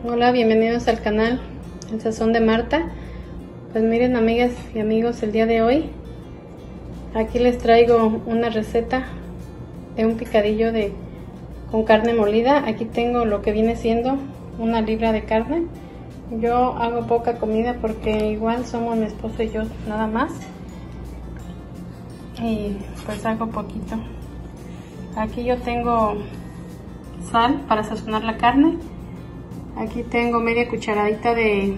Hola, bienvenidos al canal El Sazón de Marta. Pues miren, amigas y amigos, el día de hoy aquí les traigo una receta de un picadillo con carne molida. Aquí tengo lo que viene siendo 1 libra de carne. Yo hago poca comida porque igual somos mi esposo y yo nada más, y pues hago poquito. Aquí yo tengo sal para sazonar la carne. Aquí tengo media cucharadita de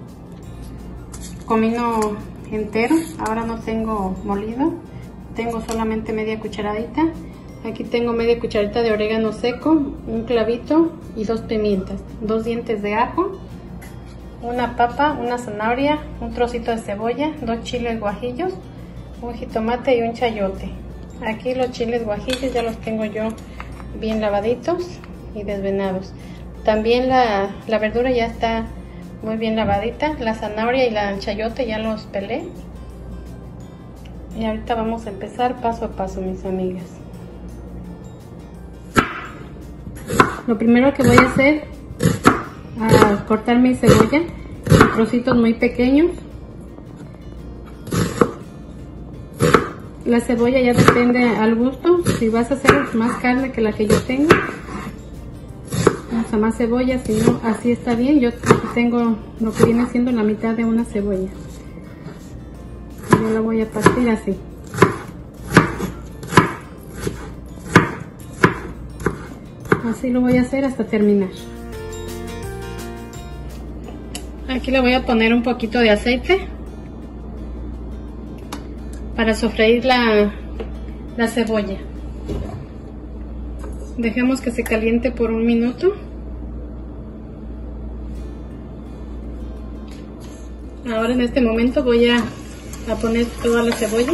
comino entero. Ahora no tengo molido, tengo solamente media cucharadita. Aquí tengo media cucharadita de orégano seco, un clavito y 2 pimientas, 2 dientes de ajo, una papa, una zanahoria, un trocito de cebolla, 2 chiles guajillos, un jitomate y un chayote. Aquí los chiles guajillos ya los tengo yo bien lavaditos y desvenados. También la verdura ya está muy bien lavadita. La zanahoria y el chayote ya los pelé. Y ahorita vamos a empezar paso a paso, mis amigas. Lo primero que voy a hacer es cortar mi cebolla en trocitos muy pequeños. La cebolla ya depende al gusto. Si vas a hacer más carne que la que yo tengo, a más cebolla, si no, así está bien. Yo tengo lo que viene siendo la mitad de una cebolla. Yo la voy a partir así. Así lo voy a hacer hasta terminar. Aquí le voy a poner un poquito de aceite para sofreír la cebolla. Dejamos que se caliente por 1 minuto. Ahora en este momento voy a poner toda la cebolla.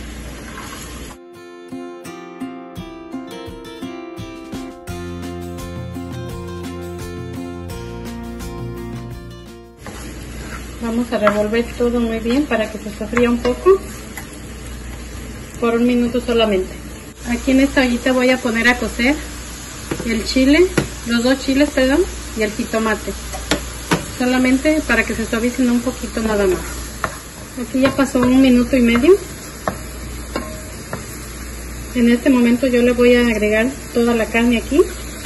Vamos a revolver todo muy bien para que se sofría un poco por 1 minuto solamente. Aquí en esta ollita voy a poner a cocer el chile, los 2 chiles, perdón, y el jitomate. Solamente para que se suavicen un poquito nada más. Aquí ya pasó 1 minuto y medio. En este momento yo le voy a agregar toda la carne aquí.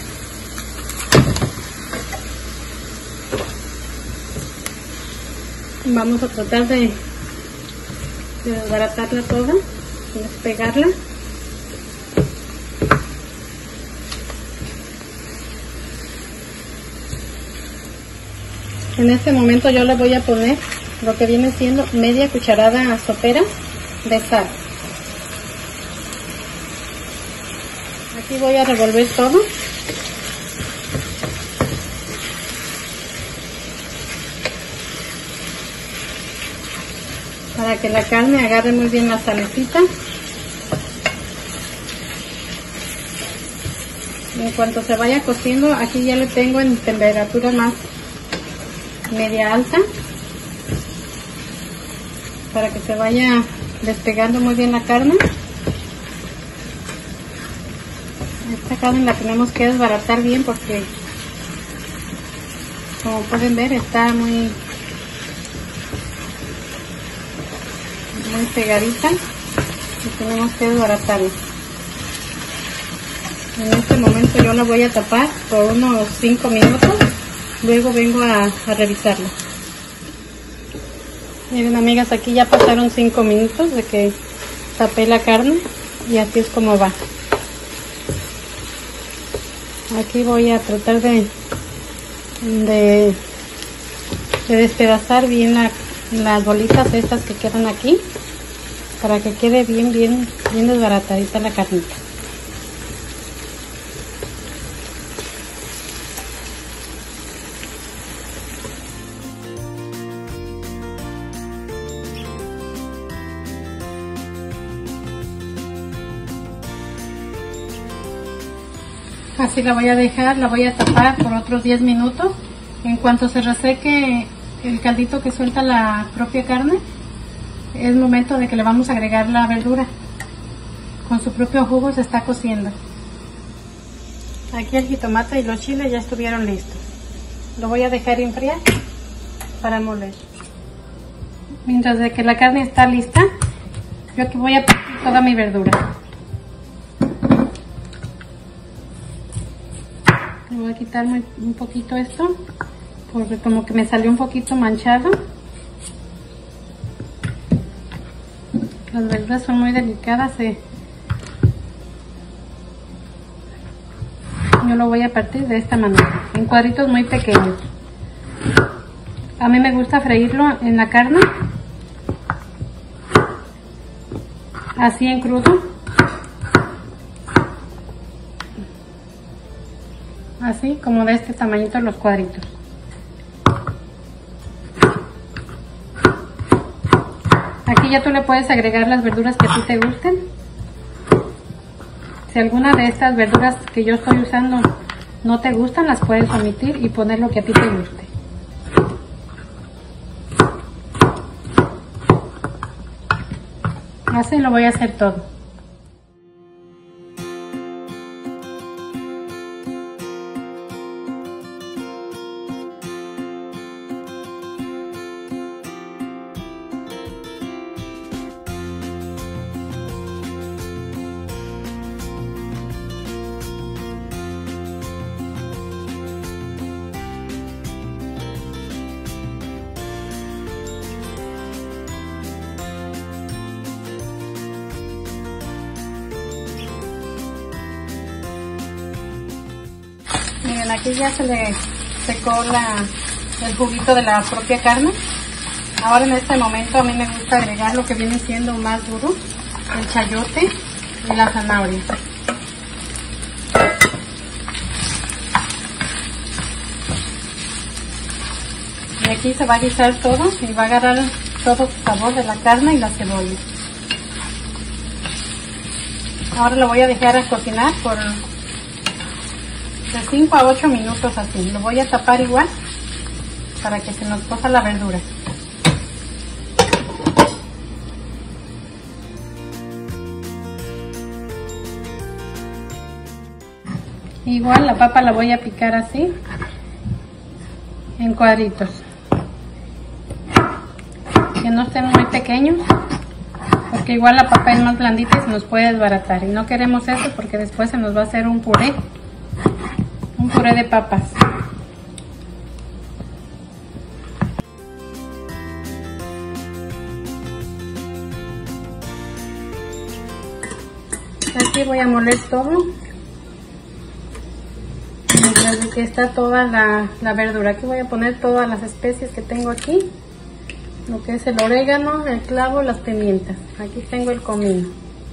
Vamos a tratar de desbaratarla toda, despegarla. En este momento yo le voy a poner lo que viene siendo media cucharada sopera de sal. Aquí voy a revolver todo. Para que la carne agarre muy bien la salecita. En cuanto se vaya cociendo, aquí ya le tengo en temperatura más media alta, para que se vaya despegando muy bien la carne. Esta carne la tenemos que desbaratar bien porque, como pueden ver, está muy pegadita y tenemos que desbaratarla. En este momento yo la voy a tapar por unos 5 minutos. Luego vengo a revisarla. Miren, amigas, aquí ya pasaron 5 minutos de que tapé la carne y así es como va. Aquí voy a tratar de despedazar bien las bolitas estas que quedan aquí, para que quede bien desbaratadita la carnita. Así la voy a dejar, la voy a tapar por otros 10 minutos. En cuanto se reseque el caldito que suelta la propia carne, es momento de que le vamos a agregar la verdura. Con su propio jugo se está cociendo. Aquí el jitomate y los chiles ya estuvieron listos. lo voy a dejar enfriar para moler. Mientras de que la carne está lista, yo aquí voy a partir toda mi verdura. Le voy a quitar un poquito esto, porque como que me salió un poquito manchado. Las verduras son muy delicadas. Yo lo voy a partir de esta manera, en cuadritos muy pequeños. A mí me gusta freírlo en la carne, así en crudo, así como de este tamañito los cuadritos. Aquí ya tú le puedes agregar las verduras que a ti te gusten. Si alguna de estas verduras que yo estoy usando no te gustan, las puedes omitir y poner lo que a ti te guste. Así lo voy a hacer todo. Miren, aquí ya se le secó el juguito de la propia carne. Ahora en este momento a mí me gusta agregar lo que viene siendo más duro, el chayote y la zanahoria. Y aquí se va a guisar todo y va a agarrar todo el sabor de la carne y la cebolla. Ahora lo voy a dejar a cocinar por de 5 a 8 minutos así. Lo voy a tapar igual para que se nos cosa la verdura. Igual la papa la voy a picar así en cuadritos, que no estén muy pequeños, porque igual la papa es más blandita y se nos puede desbaratar y no queremos eso porque después se nos va a hacer un puré de papas. Aquí voy a moler todo mientras de que está toda la verdura. Aquí voy a poner todas las especias que tengo aquí, lo que es el orégano, el clavo, las pimientas. Aquí tengo el comino.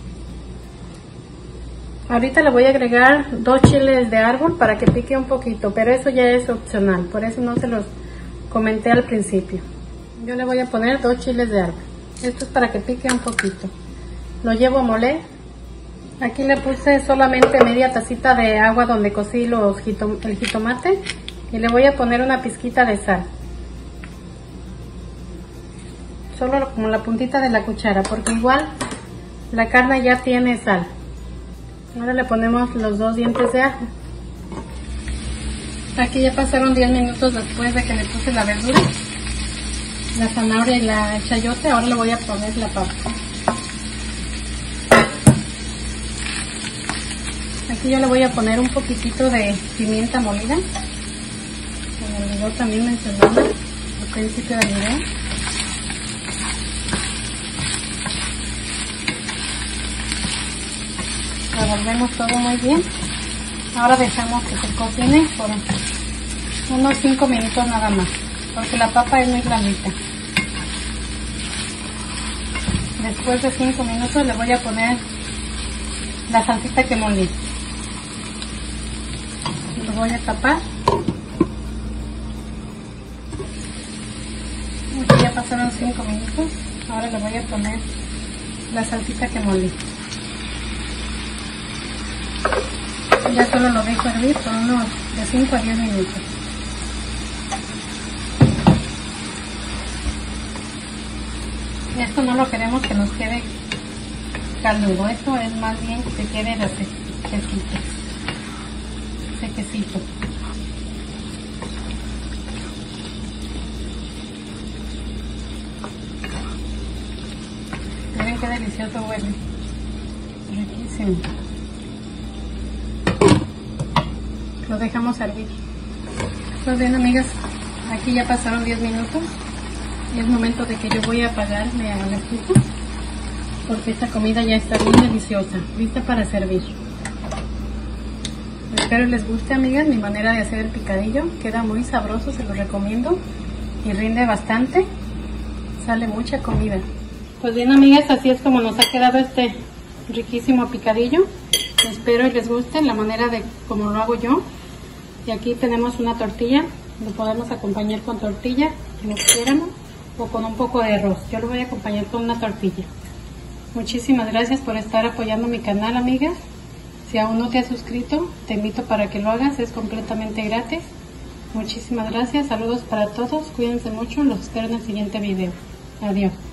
Ahorita le voy a agregar 2 chiles de árbol para que pique un poquito, pero eso ya es opcional, por eso no se los comenté al principio. Yo le voy a poner 2 chiles de árbol. Esto es para que pique un poquito. Lo llevo a moler. Aquí le puse solamente media tacita de agua donde cocí el jitomate y le voy a poner una pizquita de sal. Solo como la puntita de la cuchara, porque igual la carne ya tiene sal. Ahora le ponemos los 2 dientes de ajo. Aquí ya pasaron 10 minutos después de que le puse la verdura, la zanahoria y el chayote. Ahora le voy a poner la papa. Aquí yo le voy a poner un poquitito de pimienta molida, como el video también mencionaba al principio del video. Revolvemos todo muy bien. Ahora dejamos que se cocine por unos 5 minutos nada más, porque la papa es muy blandita. Después de 5 minutos le voy a poner la salsita que molí. Lo voy a tapar. Aquí ya pasaron 5 minutos. Ahora le voy a poner la salsita que molí. Ya solo lo dejo hervir por unos de 5 a 10 minutos. Esto no lo queremos que nos quede caldudo, esto es más bien que se quede sequecito. qué delicioso huele. Riquísimo. Lo dejamos hervir. Pues bien, amigas, aquí ya pasaron 10 minutos y es momento de que yo voy a apagarle a la estufa, porque esta comida ya está bien deliciosa, lista para servir. Espero les guste, amigas, mi manera de hacer el picadillo. Queda muy sabroso, se lo recomiendo y rinde bastante. Sale mucha comida. Pues bien, amigas, así es como nos ha quedado este riquísimo picadillo. Espero y les guste la manera de como lo hago yo. Y aquí tenemos una tortilla, lo podemos acompañar con tortilla, como quieramos, o con un poco de arroz. Yo lo voy a acompañar con una tortilla. Muchísimas gracias por estar apoyando mi canal, amigas. Si aún no te has suscrito, te invito para que lo hagas, es completamente gratis. Muchísimas gracias, saludos para todos, cuídense mucho, los espero en el siguiente video. Adiós.